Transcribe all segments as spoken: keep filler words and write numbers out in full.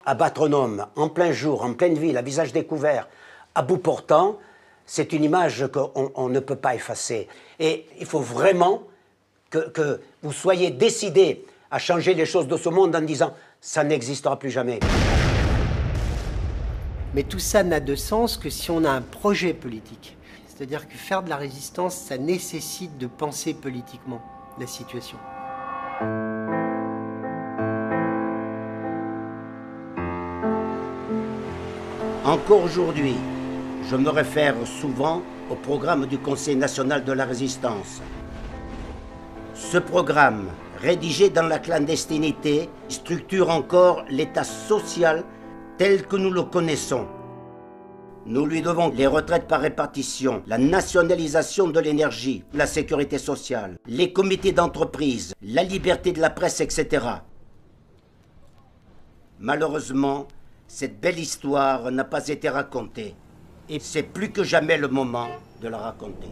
Abattre un homme en plein jour, en pleine ville, à visage découvert, à bout portant, c'est une image qu'on on ne peut pas effacer. Et il faut vraiment que, que vous soyez décidés à changer les choses de ce monde en disant « ça n'existera plus jamais ». Mais tout ça n'a de sens que si on a un projet politique. C'est-à-dire que faire de la résistance, ça nécessite de penser politiquement la situation. Encore aujourd'hui, je me réfère souvent au programme du Conseil national de la résistance. Ce programme, rédigé dans la clandestinité, structure encore l'État social tel que nous le connaissons. Nous lui devons les retraites par répartition, la nationalisation de l'énergie, la sécurité sociale, les comités d'entreprise, la liberté de la presse, et cetera. Malheureusement, cette belle histoire n'a pas été racontée. Et c'est plus que jamais le moment de la raconter.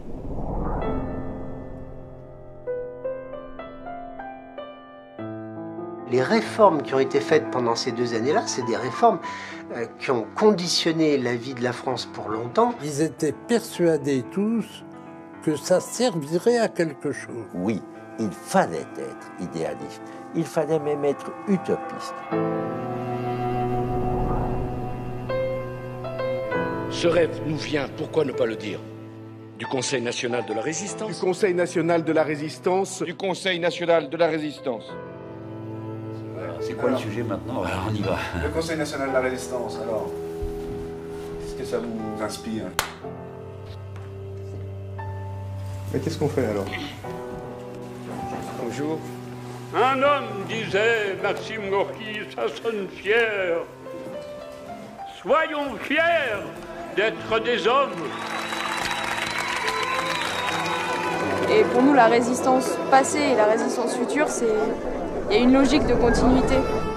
Les réformes qui ont été faites pendant ces deux années-là, c'est des réformes euh, qui ont conditionné la vie de la France pour longtemps. Ils étaient persuadés tous que ça servirait à quelque chose. Oui, il fallait être idéaliste. Il fallait même être utopiste. Ce rêve nous vient, pourquoi ne pas le dire, du Conseil national de la résistance. Du Conseil national de la résistance. Du Conseil national de la résistance. C'est quoi alors, le sujet maintenant? Alors on y va. Le Conseil national de la résistance, alors, qu'est-ce que ça vous inspire? Mais qu'est-ce qu'on fait alors? Bonjour. Un homme disait, Maxime Gorky, ça sonne fier. Soyons fiers d'être des hommes. Et pour nous, la résistance passée et la résistance future, c'est... il y a une logique de continuité.